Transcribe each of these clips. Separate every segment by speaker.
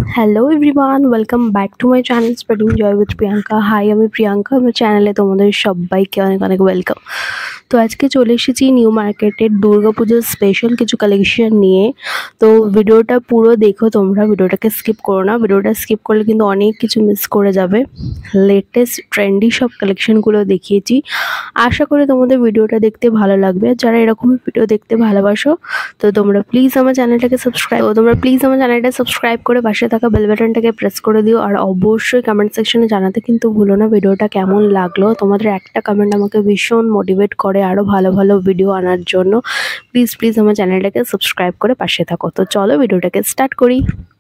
Speaker 1: Hello everyone, welcome back to my channel spreading joy with Priyanka. Hi, আমি প্রিয়াঙ্কা। আমার চ্যানেলে তোমাদের সবাইকে অনেক অনেক ওয়েলকাম। তো আজকে চলে এসেছি নিউ মার্কেটের দুর্গাপুজোর স্পেশাল কিছু কালেকশন নিয়ে। তো ভিডিওটা পুরো দেখো, তোমরা ভিডিওটাকে স্কিপ করো না। ভিডিওটা স্কিপ করলে কিন্তু অনেক কিছু মিস করে যাবে। লেটেস্ট ট্রেন্ডি সব কালেকশনগুলো দেখিয়েছি। আশা করি তোমাদের ভিডিওটা দেখতে ভালো লাগবে। যারা এরকমই ভিডিও দেখতে ভালোবাসো তো তোমরা প্লিজ আমার চ্যানেলটাকে সাবস্ক্রাইব করে পাশে থাকা বেল বাটনটাকে প্রেস করে দিও। আর অবশ্যই কমেন্ট সেকশনে জানাতে কিন্তু ভুলো না ভিডিওটা কেমন লাগলো। তোমাদের একটা কমেন্ট আমাকে ভীষণ মোটিভেট করে আরও ভালো ভালো ভিডিও আনার জন্য। প্লিজ আমার চ্যানেলটাকে সাবস্ক্রাইব করে পাশে থাকো। তো চলো ভিডিওটাকে স্টার্ট করি।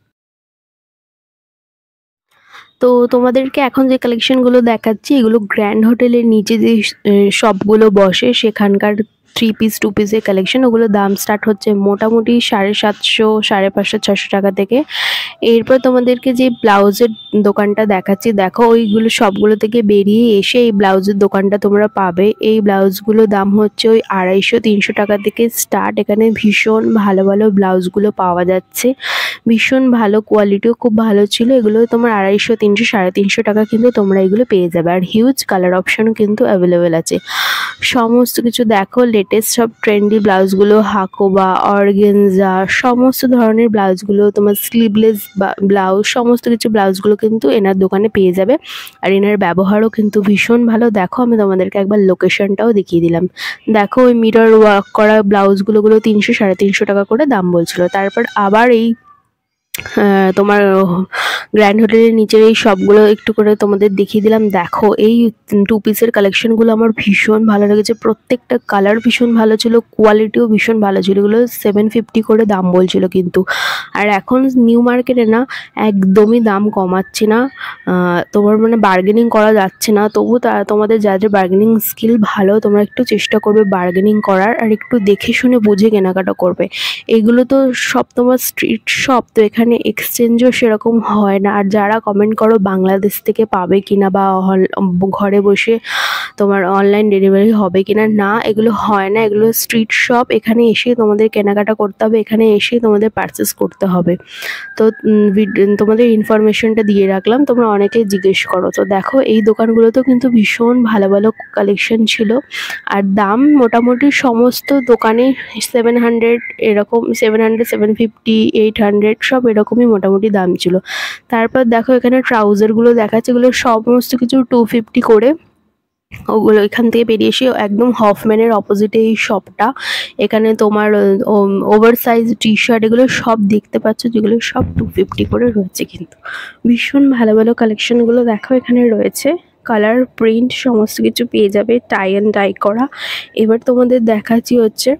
Speaker 1: তো তোমাদেরকে এখন যে কালেকশনগুলো দেখাচ্ছি এগুলো গ্র্যান্ড হোটেলের নিচে যে শপগুলো বসে সেখানকার 3 পিস 2 পিসের কালেকশন। ওগুলো দাম স্টার্ট হচ্ছে মোটামুটি 750, 550, 600 টাকা থেকে। এরপর তোমাদেরকে যে ব্লাউজের দোকানটা দেখাচ্ছি, দেখো ওইগুলো সবগুলো থেকে বেরিয়ে এসে এই ব্লাউজের দোকানটা তোমরা পাবে। এই ব্লাউজগুলো দাম হচ্ছে ওই 250-300 টাকা থেকে স্টার্ট। এখানে ভীষণ ভালো ভালো ব্লাউজগুলো পাওয়া যাচ্ছে, ভীষণ ভালো কোয়ালিটিও খুব ভালো ছিল। এগুলো তোমার 250, 300, 350 টাকা কিন্তু তোমরা এগুলো পেয়ে যাবে। আর হিউজ কালার অপশানও কিন্তু অ্যাভেলেবেল আছে। সমস্ত কিছু দেখো, লেটেস্ট সব ট্রেন্ডি ব্লাউজগুলো, হাকোবা, অর্গেনজা, সমস্ত ধরনের ব্লাউজগুলো, তোমার স্লিভলেস ব্লাউজ, সমস্ত কিছু ব্লাউজগুলো কিন্তু এনার দোকানে পেয়ে যাবে। আর এনার ব্যবহারও কিন্তু ভীষণ ভালো। দেখো আমি তোমাদেরকে একবার লোকেশনটাও দেখিয়ে দিলাম। দেখো ওই মিরর ওয়ার্ক করা ব্লাউজগুলো 300, 350 টাকা করে দাম বলছিল। তারপর আবার এই তোমার গ্র্যান্ড হোটেলের নিচের এই সবগুলো একটু করে তোমাদের দেখিয়ে দিলাম। দেখো এই 2 পিসের কালেকশনগুলো আমার ভীষণ ভালো লেগেছে। প্রত্যেকটা কালার ভীষণ ভালো ছিল, কোয়ালিটিও ভীষণ ভালো ছিল। এগুলো 750 করে দাম বলছিল কিন্তু। আর এখন নিউ মার্কেটে না একদমই দাম কমাচ্ছে না, তোমার মানে বার্গেনিং করা যাচ্ছে না। তবু তোমাদের যাদের বার্গেনিং স্কিল ভালো, তোমরা একটু চেষ্টা করবে বার্গেনিং করার, আর একটু দেখে শুনে বুঝে কেনাকাটা করবে। এগুলো তো সব তোমার স্ট্রিট শপ, তো এখানে এক্সচেঞ্জও সেরকম হয় না। আর যারা কমেন্ট করো বাংলাদেশ থেকে পাবে কিনা বা ঘরে বসে তোমার অনলাইন ডেলিভারি হবে কিনা, না এগুলো হয় না। এগুলো স্ট্রিট শপ, এখানে এসে তোমাদের কেনাকাটা করতে হবে, এখানে এসে তোমাদের পারচেস করতে হবে। তো তোমাদের ইনফরমেশনটা দিয়ে রাখলাম, তোমরা অনেকেই জিজ্ঞেস করো। তো দেখো এই দোকানগুলোতেও কিন্তু ভীষণ ভালো ভালো কালেকশন ছিল। আর দাম মোটামুটি সমস্ত দোকানে 700 এরকম, 700, 750, 800 সব এরকমই মোটামুটি দাম ছিল। তারপর দেখো এখানে ট্রাউজারগুলো দেখাচ্ছে, এগুলো সমস্ত কিছু 250 করে। ওগুলো এখান থেকে বেরিয়ে এসে একদম হফম্যানের অপোজিটে এই শপটা। এখানে তোমার ওভার সাইজ টি শার্ট এগুলো সব দেখতে পাচ্ছ, যেগুলো সব 250 করে রয়েছে। কিন্তু ভীষণ ভালো ভালো কালেকশনগুলো দেখো এখানে রয়েছে। কালার, প্রিন্ট সমস্ত কিছু পেয়ে যাবে, টাই অ্যান্ড ডাই করা। এবার তোমাদের দেখাচ্ছি হচ্ছে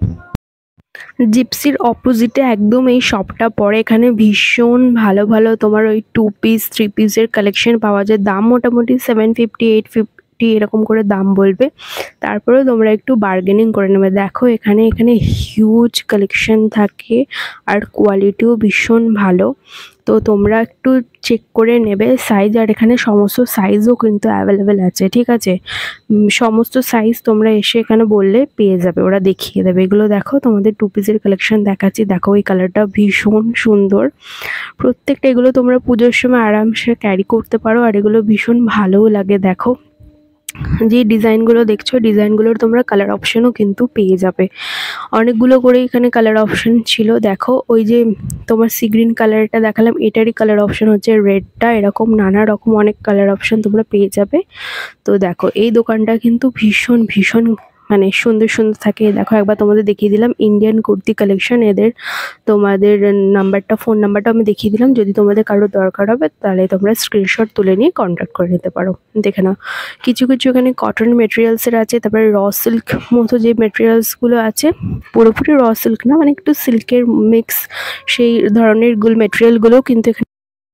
Speaker 1: জিপসির অপোজিটে একদম এই শপটা পড়ে। এখানে ভীষণ ভালো ভালো তোমার ওই 2 পিস 3 পিসের কালেকশন পাওয়া যায়। দাম মোটামুটি 750, 850 এরকম করে দাম বলবে। তারপরেও তোমরা একটু বার্গেনিং করে নেবে। দেখো এখানে হিউজ কালেকশন থাকে আর কোয়ালিটিও ভীষণ ভালো। তো তোমরা একটু চেক করে নেবে সাইজ। আর এখানে সমস্ত সাইজও কিন্তু অ্যাভেলেবেল আছে, ঠিক আছে? সমস্ত সাইজ তোমরা এসে এখানে বললে পেয়ে যাবে, ওরা দেখিয়ে দেবে। এগুলো দেখো তোমাদের 2 পিসের কালেকশন দেখাচ্ছি। দেখো এই কালারটা ভীষণ সুন্দর। প্রত্যেকটা এগুলো তোমরা পুজোর সময় আরামসে ক্যারি করতে পারো, আর এগুলো ভীষণ ভালোও লাগে। দেখো যে ডিজাইনগুলো দেখছো, ডিজাইনগুলোর তোমরা কালার অপশানও কিন্তু পেয়ে যাবে। অনেকগুলো করে এখানে কালার অপশান ছিল। দেখো ওই যে তোমার সি গ্রিন কালারটা দেখালাম, এটারই কালার অপশান হচ্ছে রেডটা। এরকম নানা রকম অনেক কালার অপশান তোমরা পেয়ে যাবে। তো দেখো এই দোকানটা কিন্তু ভীষণ ভীষণ মানে সুন্দর সুন্দর থাকে। দেখো একবার তোমাদের দেখিয়ে দিলাম ইন্ডিয়ান কুর্তি কালেকশন। এদের তোমাদের ফোন নাম্বারটা আমি দেখিয়ে দিলাম। যদি তোমাদের কারো দরকার হবে তাহলে তোমরা স্ক্রিনশট তুলে নিয়ে কন্ট্যাক্ট করে নিতে পারো। দেখে নাও কিছু কিছু এখানে কটন মেটেরিয়ালসের আছে। তারপরে র সিল্ক মতো যে মেটেরিয়ালসগুলো আছে, পুরোপুরি র সিল্ক না, মানে একটু সিল্কের মিক্স সেই ধরনের মেটেরিয়ালগুলোও কিন্তু এখানে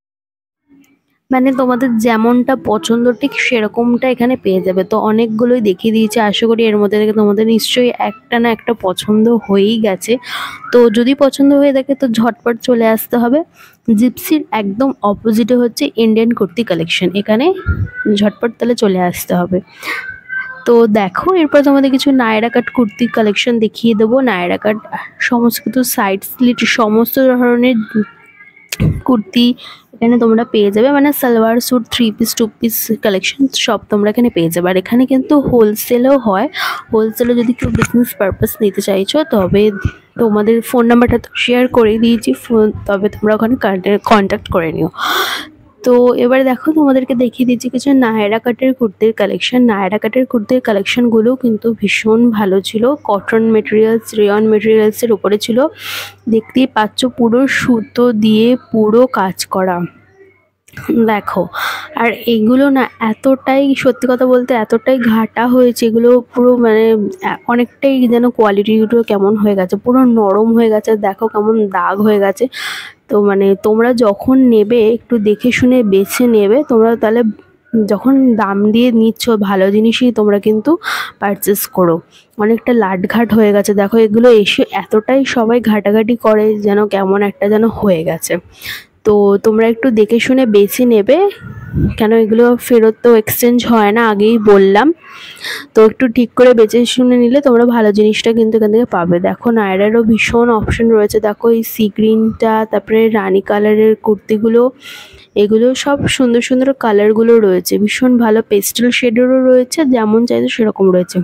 Speaker 1: মানে তোমাদের যেমনটা পছন্দ ঠিক সেরকমটা এখানে পেয়ে যাবে। তো অনেকগুলোই দেখিয়ে দিয়েছে, আশা করি এর মধ্যে থেকে তোমাদের নিশ্চয়ই একটা না একটা পছন্দ হয়েই গেছে। তো যদি পছন্দ হয়ে থাকে তো ঝটপট চলে আসতে হবে। জিপসির একদম অপোজিটে হচ্ছে ইন্ডিয়ান কুর্তি কালেকশন, এখানে ঝটপট তাহলে চলে আসতে হবে। তো দেখো এরপর তোমাদের কিছু নায়রা কাট কুর্তির কালেকশন দেখিয়ে দেবো। নায়রা কাট সমস্ত কিছু সাইড স্লিট সমস্ত ধরনের কুর্তি এখানে তোমরা পেয়ে যাবে মানে salwar suit, 3 piece 2 piece collection সব তোমরা এখানে পেয়ে যাবে। আর এখানে কিন্তু হোলসেলও হয়। হোলসেলে যদি কেউ বিজনেস পারপাস নিতে চাইছো তবে তোমাদের ফোন নাম্বারটা তো শেয়ার করে দিয়েছি, তবে তোমরা ওখানে কন্ট্যাক্ট করে নিও। তো এবার দেখো তোমাদেরকে দেখিয়ে দিচ্ছি কিছু নায়রা কাটের কুর্তির কালেকশন। নায়রা কাটের কুর্তির কালেকশনগুলো কিন্তু ভীষণ ভালো ছিল। কটন মেটেরিয়ালস, রেয়ন মেটেরিয়ালসের উপরে ছিল। দেখতেই পাচ্ছ পুরো সুতো দিয়ে পুরো কাজ করা। দেখো, আর এগুলো না এতটাই, সত্যি কথা বলতে এতটাই ঘাটা হয়েছে, এগুলো পুরো মানে অনেকটাই যেন কোয়ালিটিগুলো কেমন হয়ে গেছে, পুরো নরম হয়ে গেছে। দেখো কেমন দাগ হয়ে গেছে। তো মানে তোমরা যখন নেবে একটু দেখে শুনে বেছে নেবে তোমরা, তাহলে যখন দাম দিয়ে নিচ্ছ ভালো জিনিসই তোমরা কিন্তু পারচেস করো। অনেকটা লাটঘাট হয়ে গেছে। দেখো এগুলো এসে এতটাই সবাই ঘাটাঘাটি করে যেন কেমন একটা যেন হয়ে গেছে। তো তোমরা একটু দেখে শুনে বেছে নেবে, কেন এগুলো ফেরত তো এক্সচেঞ্জ হয় না, আগেই বললাম। তো একটু ঠিক করে বেছে শুনে নিলে তোমরা ভালো জিনিসটা কিন্তু এখান থেকে পাবে। দেখো নায়রারও ভীষণ অপশন রয়েছে। দেখো এই সি গ্রিনটা, তারপরে রানী কালারের কুর্তিগুলো, এগুলো সব সুন্দর সুন্দর কালারগুলো রয়েছে, ভীষণ ভালো পেস্টেল শেডেরও রয়েছে, যেমন চাইছে সেরকম রয়েছে।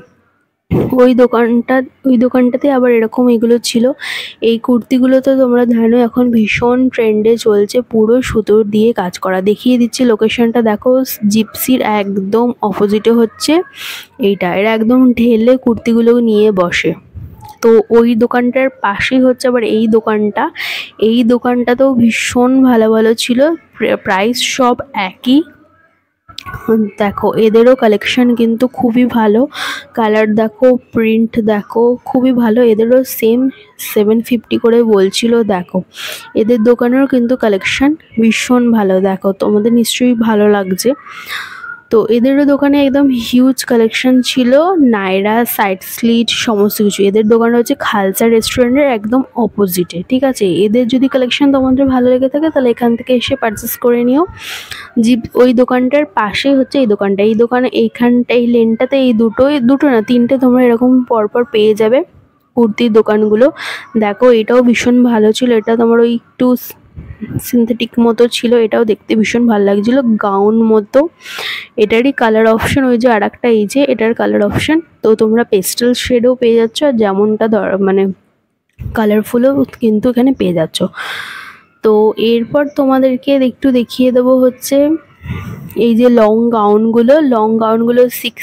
Speaker 1: ওই দোকানটাতে আবার এরকম এগুলো ছিল। এই কুর্তিগুলো তো তোমরা জানো এখন ভীষণ ট্রেন্ডে চলছে, পুরো সুতোর দিয়ে কাজ করা। দেখিয়ে দিচ্ছি লোকেশনটা। দেখো জিপসির একদম অপোজিটে হচ্ছে এইটা, এরা একদম ঢেলে কুর্তিগুলো নিয়ে বসে। তো ওই দোকানটার পাশেই হচ্ছে আবার এই দোকানটা। এই দোকানটাতেও ভীষণ ভালো ভালো ছিল, প্রাইস সব একই। দেখো এদেরও কালেকশন কিন্তু খুবই ভালো। কালার দেখো, প্রিন্ট দেখো, খুবই ভালো। এদেরও সেম 750 করে বলছিল। দেখো এদের দোকানেরও কিন্তু কালেকশন ভীষণ ভালো। দেখো তোমাদের নিশ্চয়ই ভালো লাগছে। তো এদেরও দোকানে একদম হিউজ কালেকশন ছিল, নায়রা, সাইড স্লিট সমস্ত কিছু। এদের দোকান হচ্ছে খালসা রেস্টুরেন্টের একদম অপোজিটে, ঠিক আছে। এদের যদি কালেকশন তোমাদের ভালো লেগে থাকে তাহলে এখান থেকে এসে পারচেস করে নিও। ওই দোকানটার পাশেই হচ্ছে এই দোকানটা। এই দোকানে এইখানটা, এই লেনটাতে এই দুটো না তিনটে তোমরা এরকম পরপর পেয়ে যাবে কুর্তির দোকানগুলো। দেখো এটাও ভীষণ ভালো ছিল, এটা তোমার ওই একটু সিনথেটিক মতো ছিল, এটাও দেখতে ভীষণ ভালো লাগছিল, গাউন মতো। এটারই কালার অপশন ওই যে আর একটা, এই যে এটার কালার অপশন। তো তোমরা পেস্টেল শেডও পেয়ে যাচ্ছ, আর যেমনটা মানে কালারফুলও কিন্তু এখানে পেয়ে যাচ্ছ। তো এরপর তোমাদেরকে একটু দেখিয়ে দেবো হচ্ছে এই যে লং গাউনগুলো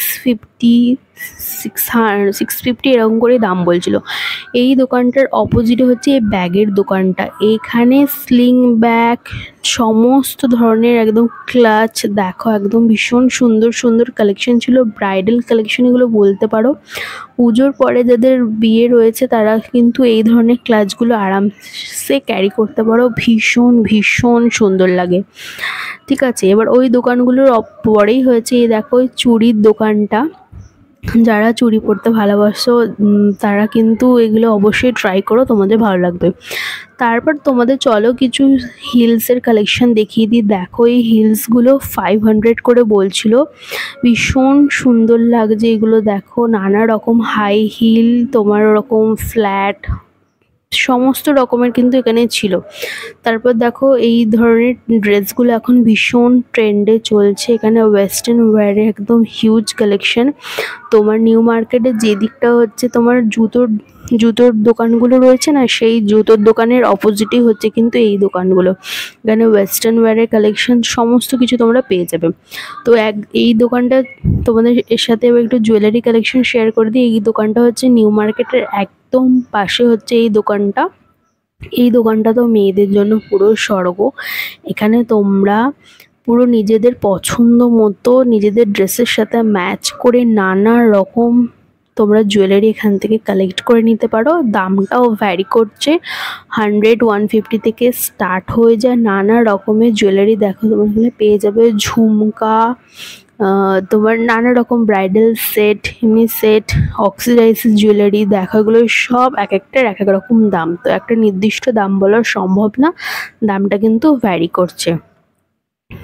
Speaker 1: 650 এরকম করে দাম বলছিল। এই দোকানটার অপোজিটে হচ্ছে এই ব্যাগের দোকানটা। এইখানে স্লিং ব্যাগ, সমস্ত ধরনের একদম ক্লাচ, দেখো একদম ভীষণ সুন্দর সুন্দর কালেকশন ছিল। ব্রাইডাল কালেকশন এগুলো বলতে পারো। পুজোর পরে যাদের বিয়ে রয়েছে তারা কিন্তু এই ধরনের ক্লাচগুলো আরামসে ক্যারি করতে পারো, ভীষণ ভীষণ সুন্দর লাগে, ঠিক আছে। এবার ওই দোকানগুলোর পরেই হয়েছে এই দেখো ওই চুড়ির দোকানটা। যারা চুড়ি পরতে ভালোবাসো তারা কিন্তু এগুলো অবশ্যই ট্রাই করো, তোমাদের ভালো লাগবে। তারপর তোমাদের চলো কিছু হিলসের কালেকশন দেখিয়ে দিই। দেখো এই হিলসগুলো 500 করে বলছিল, ভীষণ সুন্দর লাগছে এগুলো। দেখো নানা রকম হাই হিল, তোমার ওরকম ফ্ল্যাট, সমস্ত রকমের কিন্তু এখানে ছিল। তারপর দেখো এই ধরনের ড্রেসগুলো এখন ভীষণ ট্রেন্ডে চলছে। এখানে ওয়েস্টার্ন ওয়্যারে একদম হিউজ কালেকশন। তোমার নিউ মার্কেটে যে দিকটা হচ্ছে তোমার জুতোর দোকানগুলো রয়েছে না, সেই জুতোর দোকানের অপোজিটেই হচ্ছে কিন্তু এই দোকানগুলো। এখানে ওয়েস্টার্ন ওয়্যারের কালেকশন সমস্ত কিছু তোমরা পেয়ে যাবে। তো এই দোকানটা তোমাদের এর সাথে একটু জুয়েলারি কালেকশন শেয়ার করে দিই। এই দোকানটা হচ্ছে নিউ মার্কেটের একদম পাশে হচ্ছে এই দোকানটা। এই দোকানটা তো মেয়েদের জন্য পুরো স্বর্গ। এখানে তোমরা পুরো নিজেদের পছন্দ মতো নিজেদের ড্রেসের সাথে ম্যাচ করে নানা রকম তোমরা জুয়েলারি এখান থেকে কালেক্ট করে নিতে পারো। দামটাও ভ্যারি করছে, 100-150 থেকে স্টার্ট হয়ে যায়। নানা রকমের জুয়েলারি দেখো তোমরা এখানে পেয়ে যাবে, ঝুমকা, তোমার নানা রকম ব্রাইডাল সেট, এমনি সেট, অক্সিডাইজ জুয়েলারি। দেখো এগুলো সব এক একটার এক এক রকম দাম, তো একটা নির্দিষ্ট দাম বলা সম্ভব না, দামটা কিন্তু ভ্যারি করছে।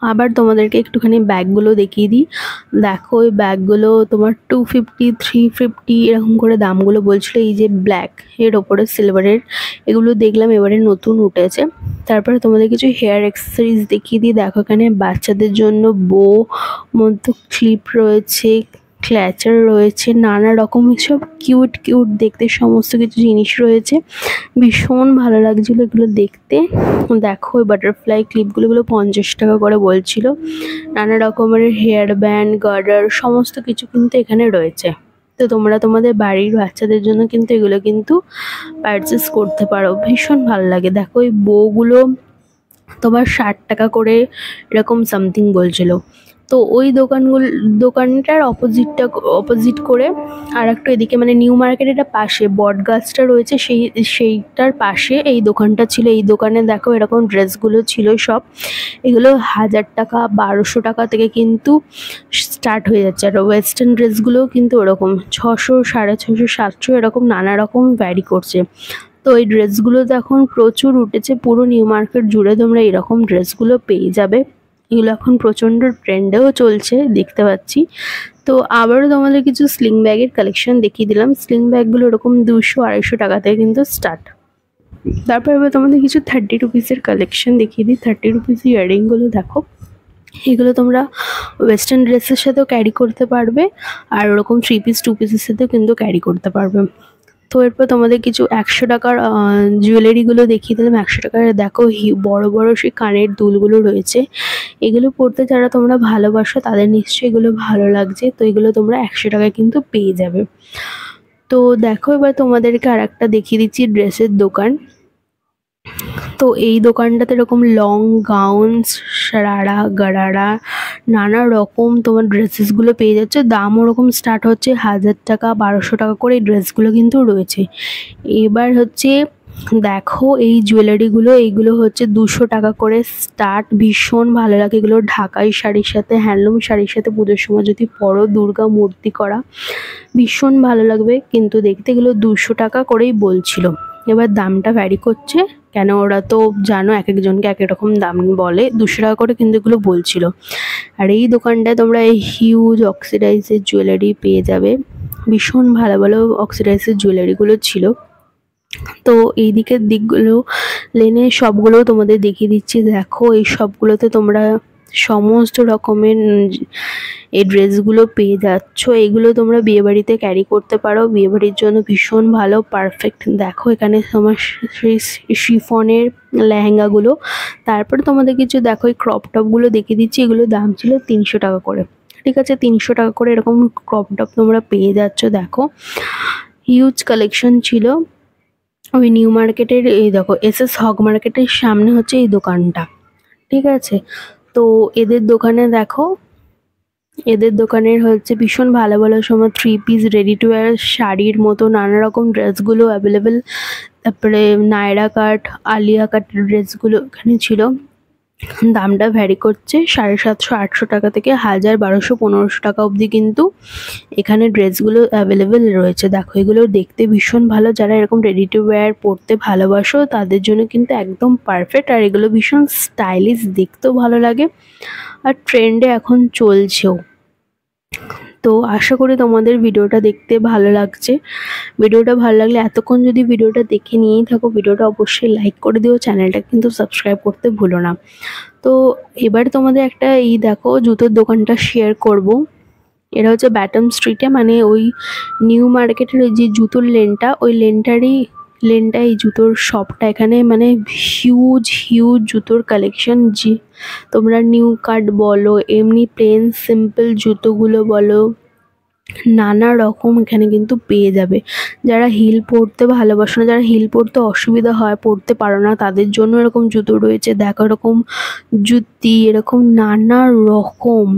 Speaker 1: আবার তোমাদেরকে একটুখানি ব্যাগগুলো দেখিয়ে দিই। দেখো এই ব্যাগগুলো তোমার 250, 350 এরকম করে দামগুলো বলছিল। এই যে ব্ল্যাক এর ওপরে সিলভারের, এগুলো দেখলাম এবারে নতুন উঠেছে। তারপরে তোমাদের কিছু হেয়ার অ্যাক্সেসরিজ দেখিয়ে দিই। দেখো এখানে বাচ্চাদের জন্য বো মতো ক্লিপ রয়েছে, ক্ল্যাচার রয়েছে, নানা রকম সব কিউট কিউট দেখতে সমস্ত কিছু জিনিস রয়েছে। ভীষণ ভালো লাগছিল এগুলো দেখতে। দেখো এই বাটারফ্লাই ক্লিপগুলো, এগুলো 50 টাকা করে বলছিল। নানা রকমের হেয়ার ব্যান্ড, গার্ডার সমস্ত কিছু কিন্তু এখানে রয়েছে। তো তোমরা তোমাদের বাড়ির বাচ্চাদের জন্য কিন্তু এগুলো কিন্তু পারচেস করতে পারো, ভীষণ ভালো লাগে। দেখো এই বউগুলো তোমার 60 টাকা করে এরকম সামথিং বলছিল। তো ওই দোকানটার অপোজিট করে আর একটু এদিকে মানে নিউ মার্কেটের পাশে বট গাছটা রয়েছে, সেইটার পাশে এই দোকানটা ছিল। এই দোকানে দেখো এরকম ড্রেসগুলো ছিল সব। এগুলো 1000 টাকা 1200 টাকা থেকে কিন্তু স্টার্ট হয়ে যাচ্ছে। আর ওয়েস্টার্ন ড্রেসগুলোও কিন্তু ওরকম 600, 650, 700 এরকম নানা রকম ভ্যারি করছে। তো এই ড্রেসগুলো তো এখন প্রচুর উঠেছে, পুরো নিউ মার্কেট জুড়ে তোমরা এরকম ড্রেসগুলো পেয়ে যাবে। এগুলো এখন প্রচণ্ড ট্রেন্ডেও চলছে দেখতে পাচ্ছি। তো আবারও তোমাদের কিছু স্লিং ব্যাগের কালেকশন দেখিয়ে দিলাম। স্লিং ব্যাগগুলো এরকম 200-250 টাকা থেকে কিন্তু স্টার্ট। তারপর এবার তোমাদের কিছু 30 রুপিসের কালেকশন দেখিয়ে দিই। 30 রুপিস ইয়াররিংগুলো দেখো, এগুলো তোমরা ওয়েস্টার্ন ড্রেসের সাথেও ক্যারি করতে পারবে, আর ওরকম 3 পিস 2 পিসের সাথেও কিন্তু ক্যারি করতে পারবে। তো এরপর তোমাদের কিছু 100 টাকার জুয়েলারিগুলো দেখিয়ে দিলাম। 100 টাকার দেখো বড় বড় সেই কানের দুলগুলো রয়েছে। এগুলো পরতে যারা তোমরা ভালোবাসো তাদের নিশ্চয়ই এগুলো ভালো লাগছে। তো এগুলো তোমরা 100 টাকায় কিন্তু পেয়ে যাবে। তো দেখো এবার তোমাদেরকে আর একটা দেখিয়ে দিচ্ছি ড্রেসের দোকান। তো এই দোকানটাতে এরকম লং গাউন, সারারা, গারারা নানা রকম তোমার ড্রেসেসগুলো পেয়ে যাচ্ছে। দাম ওরকম স্টার্ট হচ্ছে 1000 টাকা 1200 টাকা করে এই ড্রেসগুলো কিন্তু রয়েছে। এবার হচ্ছে দেখো এই জুয়েলারিগুলো, এইগুলো হচ্ছে 200 টাকা করে স্টার্ট। ভীষণ ভালো লাগে এগুলো ঢাকাই শাড়ির সাথে, হ্যান্ডলুম শাড়ির সাথে পুজোর সময় যদি পরো, দুর্গা মূর্তি করা, ভীষণ ভালো লাগবে। কিন্তু দেখতে এগুলো 200 টাকা করেই বলছিল। এবার দামটা ভ্যারি করছে, কেন ওরা তো জানো এক একজনকে এক এক রকম দাম বলে। 200 টাকা করে কিন্তু এগুলো বলছিল। আর এই দোকানটায় তোমরা এই হিউজ অক্সিডাইজের জুয়েলারি পেয়ে যাবে। ভীষণ ভালো ভালো অক্সিডাইজের জুয়েলারিগুলো ছিল। তো এই দিকের দিকগুলো লেনে সবগুলো তোমাদের দেখিয়ে দিচ্ছি। দেখো এই সবগুলোতে তোমরা সমস্ত রকমের এই ড্রেসগুলো পেয়ে যাচ্ছ। এগুলো তোমরা বিয়েবাড়িতে ক্যারি করতে পারো, বিয়েবাড়ির জন্য ভীষণ ভালো পারফেক্ট। দেখো এখানে তোমার সেই শিফনের লেহেঙ্গাগুলো। তারপরে তোমাদের কিছু দেখো এই ক্রপ টপগুলো দেখিয়ে দিচ্ছি। এগুলো দাম ছিল 300 টাকা করে। ঠিক আছে, 300 টাকা করে এরকম ক্রপ টপ তোমরা পেয়ে যাচ্ছ। দেখো হিউজ কালেকশন ছিল ওই নিউ মার্কেটের। এই দেখো এসএস হক মার্কেটের সামনে হচ্ছে এই দোকানটা। ঠিক আছে, তো এদের দোকানে দেখো, এদের দোকানের হচ্ছে ভীষণ ভালো ভালো সময় 3 পিস রেডি টু ওয়্যার শাড়ির মতো নানা রকম ড্রেসগুলো অ্যাভেলেবেল। তারপরে নায়রা কাট, আলিয়া কাটের ড্রেসগুলো এখানে ছিল। দামটা ভ্যারি করছে 750-800 টাকা থেকে 1000, 1200, 1500 টাকা অবধি কিন্তু এখানে ড্রেসগুলো অ্যাভেলেবেল রয়েছে। দেখো এগুলো দেখতে ভীষণ ভালো, যারা এরকম রেডি টু ওয়্যার পরতে ভালোবাসো তাদের জন্য কিন্তু একদম পারফেক্ট। আর এগুলো ভীষণ স্টাইলিশ, দেখতেও ভালো লাগে আর ট্রেন্ডে এখন চলছেও। তো আশা করি তোমাদের ভিডিওটা দেখতে ভালো লাগছে। ভিডিওটা ভালো লাগলে এতক্ষণ যদি ভিডিওটা দেখে নিয়েই থাকো, ভিডিওটা অবশ্যই লাইক করে দিও, চ্যানেলটা কিন্তু সাবস্ক্রাইব করতে ভুলো না। তো এবার তোমাদের একটা এই দেখো জুতোর দোকানটা শেয়ার করব। এটা হচ্ছে ব্যাটম স্ট্রিটে, মানে ওই নিউ মার্কেটের ওই যে জুতোর লেনটা, ওই লেনটা এই জুতোর শপটা। এখানে মানে হিউজ জুতোর কালেকশন। যে তোমরা নিউ কাট বলো, এমনি প্লেন সিম্পল জুতোগুলো বলো, নানা রকম এখানে কিন্তু পেয়ে যাবে। যারা হিল পরতে ভালোবাসো না, যারা হিল পরতে অসুবিধা হয়, পরতে পারো না, তাদের জন্য এরকম জুতো রয়েছে। দেখো এরকম জুতি, এরকম নানা রকম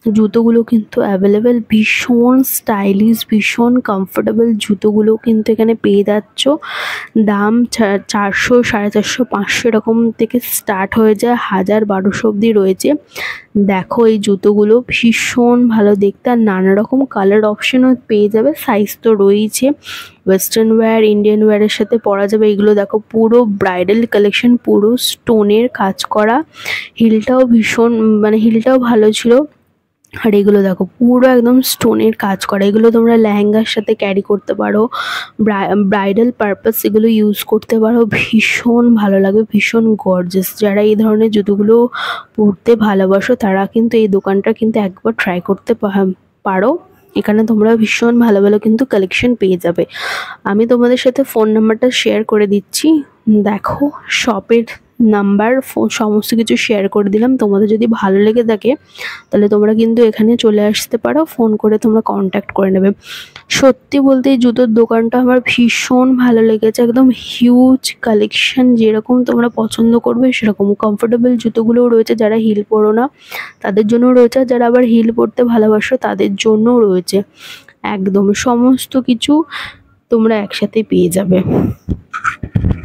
Speaker 1: জুতোগুলো কিন্তু অ্যাভেলেবেল, ভীষণ স্টাইলিশ, ভীষণ কমফোর্টেবল জুতোগুলো কিন্তু এখানে পেয়ে যাচ্ছ। দাম 400, 450, 500 এরকম থেকে স্টার্ট হয়ে যায়, 1000-1200 অব্দি রয়েছে। দেখো এই জুতোগুলো ভীষণ ভালো দেখতে, আর নানা রকম কালার অপশনও পেয়ে যাবে, সাইজ তো রয়েছে। ওয়েস্টার্ন ওয়্যার, ইন্ডিয়ান ওয়্যারের সাথে পরা যাবে। এগুলো দেখো পুরো ব্রাইডাল কালেকশন, পুরো স্টোনের কাজ করা। হিলটাও ভীষণ, মানে হিলটাও ভালো ছিল। আর এগুলো দেখো পুরো একদম স্টোনের কাজ করা, এগুলো তোমরা লেহেঙ্গার সাথে ক্যারি করতে পারো, ব্রাইডাল পারপাস এগুলো ইউজ করতে পারো। ভীষণ ভালো লাগে, ভীষণ গর্জিয়াস। যারা এই ধরনের জুতোগুলো পরতে ভালোবাসো তারা কিন্তু এই দোকানটা কিন্তু একবার ট্রাই করতে পারো। এখানে তোমরা ভীষণ ভালো ভালো কিন্তু কালেকশন পেয়ে যাবে। আমি তোমাদের সাথে ফোন নাম্বারটা শেয়ার করে দিচ্ছি, দেখো শপের নাম্বার, ফোন সমস্ত কিছু শেয়ার করে দিলাম। তোমাদের যদি ভালো লেগে থাকে তাহলে তোমরা কিন্তু এখানে চলে আসতে পারো, ফোন করে তোমরা কন্ট্যাক্ট করে নেবে। সত্যি বলতে এই জুতোর দোকানটা আমার ভীষণ ভালো লেগেছে, একদম হিউজ কালেকশন, যেরকম তোমরা পছন্দ করবে সেরকম কমফোর্টেবল জুতোগুলোও রয়েছে। যারা হিল পরো না তাদের জন্যও রয়েছে, আর যারা আবার হিল পরতে ভালোবাসো তাদের জন্যও রয়েছে। একদম সমস্ত কিছু তোমরা একসাথে পেয়ে যাবে।